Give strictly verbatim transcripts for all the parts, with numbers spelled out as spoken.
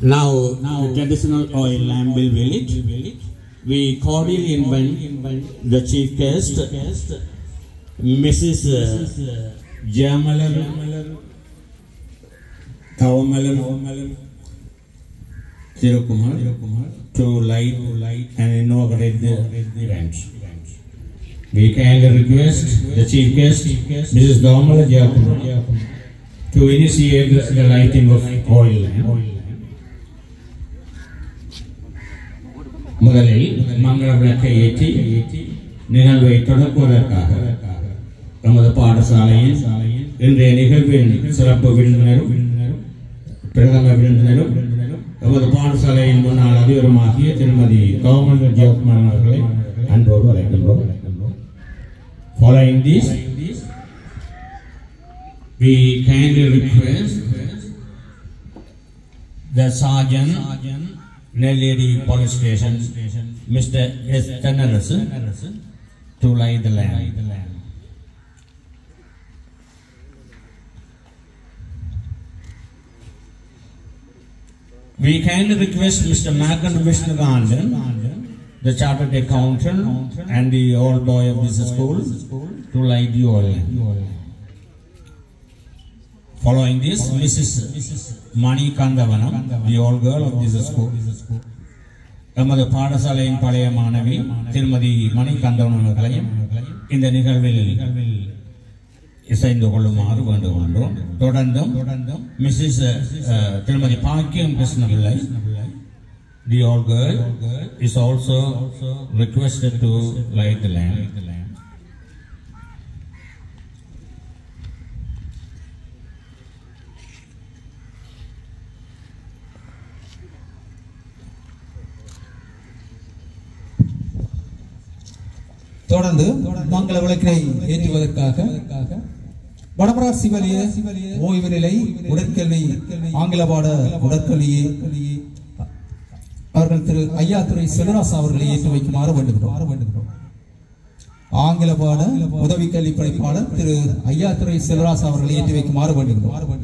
Now, now traditional oil lamp will village. We cordially invite the chief guest, Missus Jamalan Kawamalan Thirukumar, to light and inaugurate the event. We kindly request the chief guest, Missus Dhamala Jayakumar, to initiate the lighting of oil lamp. முதலில் மங்கள விளக்கை ஏற்றி நிகழ்வை தொடங்குவதற்காக நமது பாடசாலையின் இன்றைய நிகழ்வின் சிறப்பு விருந்தினரும் பிரதம விருந்தினரும் நமது பாடசாலையின் முன்னாள் அதிபருமாகிய திருமதி கவர்மெண்ட் ஜெயக்குமார் அவர்களை அன்போடு அழைக்கின்றோம். Following this, we kindly request the sergeant Nelledi Police Station, Mister S. Tannarasan, to light the lamp. We kindly request Mister Magan Vishnugandan, the chartered accountant and the old boy of this school, to light the oil lamp. Following this, Missus Mani Kandavanam, the old girl of this school. நமது பாடசாலையின் பழைய மாணவி திருமதி மணி கந்தவன் அவர்களையும் இந்த நிகழ்வில் இசைந்து கொள்ளுமாறு வேண்டுகின்றோம். தொடர்ந்தும் மிஸ்ஸஸ் திருமதி பாக்கியம் Krishnapillai, the old girl, is also requested to light the lamp. தொடர்ந்து மங்கள விளக்கினை ஏற்றுவதற்காக வடமரா சிவலிய ஓய்வு நிலை உடற்கல்வி ஆங்கில பாட உடற்கல்வியை அவர்கள் திரு ஐயாத்துறை செல்வராசா அவர்களை ஏற்று வைக்குமாறு வேண்டுகிறோம். ஆங்கில பாட உதவி கல்வி படைப்பாளர் திரு ஐயாத்துறை செல்வராசா அவர்களை ஏற்றி வைக்குமாறு வேண்டுகிறோம்.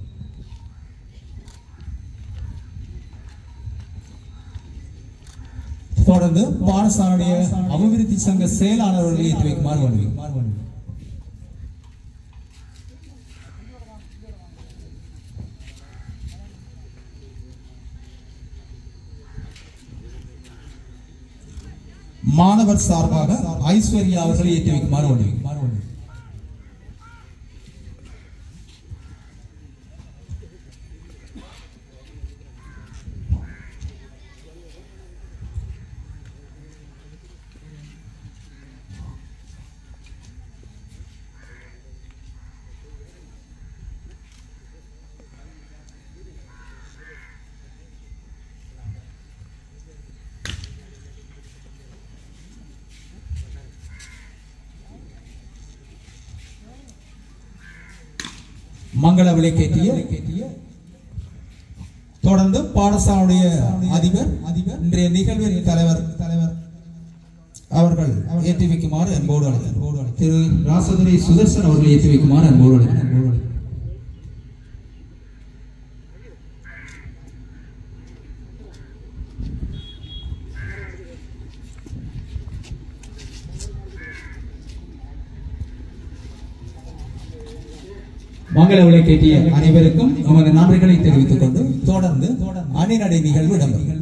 தொடர்ந்து பாடசாலைய அபிவிருத்தி சங்க செயலாளர்களை ஏற்றி வைக்குமாறு வேண்டுகிறோம். மாணவர் சார்பாக ஐஸ்வர்யா அவர்களை ஏற்றி வைக்குமாறு வேண்டுகிறோம். மங்கள விளக்கேற்றிய தொடர்ந்து பாடசாலையுடைய அதிபர் இன்றைய நிகழ்வின் தலைவர் தலைவர் அவர்கள் ஏற்றி வைக்குமாறு அன்போடு அழைக்கிறோம். திரு ராசதுரை சுதர்சன் அவர்கள் ஏற்றி வைக்குமாறு அன்போடு அழைக்கிறோம். மங்கள விளக்கேற்றிய அனைவருக்கும் நமது நன்றிகளை தெரிவித்துக் கொண்டு தொடர்ந்து அணிநடை நிகழ்வு இடம்பெறும்.